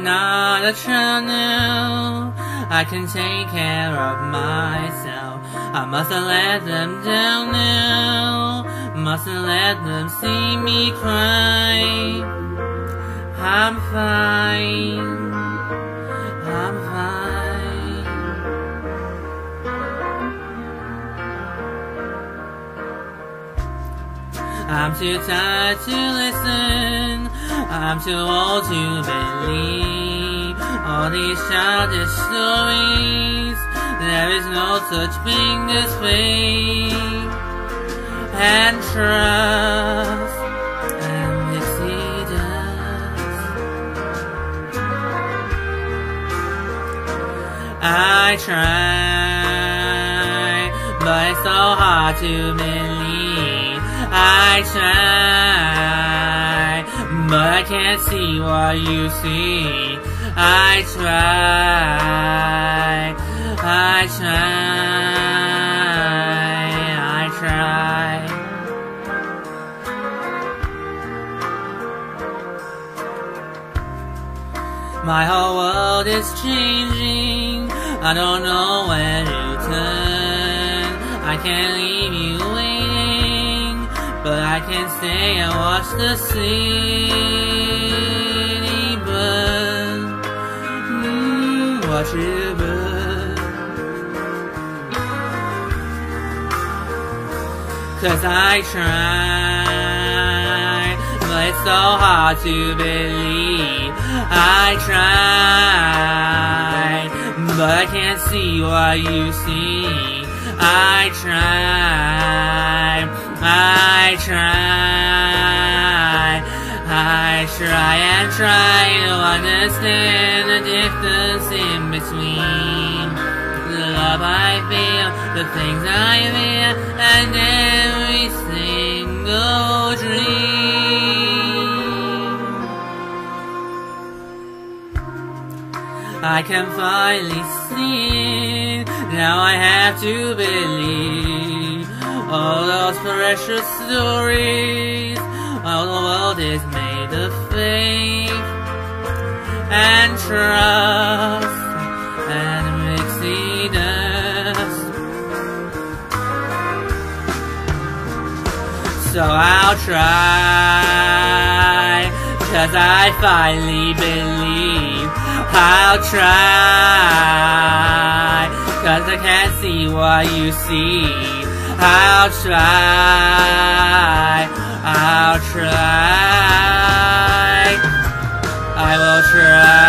not a channel. I can take care of myself. I mustn't let them down now. Mustn't let them see me cry. I'm fine. I'm fine. I'm too tired to listen. I'm too old to believe all these childish stories. There is no such thing as faith and trust and exceedance. I try, but it's so hard to believe. I try, but I can't see what you see. I try, I try. My whole world is changing. I don't know where to turn. I can't leave you waiting, but I can stay and watch the city burn. Watch it burn. 'Cause I try, but it's so hard to believe. I try, but I can't see what you see. I try, I try, I try and try to understand the difference in between the love I feel, the things I feel, and every single dream. I can finally see it, now I have to believe all those precious stories. All the world is made of faith and trust and exceedance. So I'll try, 'cause I finally believe. I'll try, 'cause I can't see what you see. I'll try, I'll try, I will try.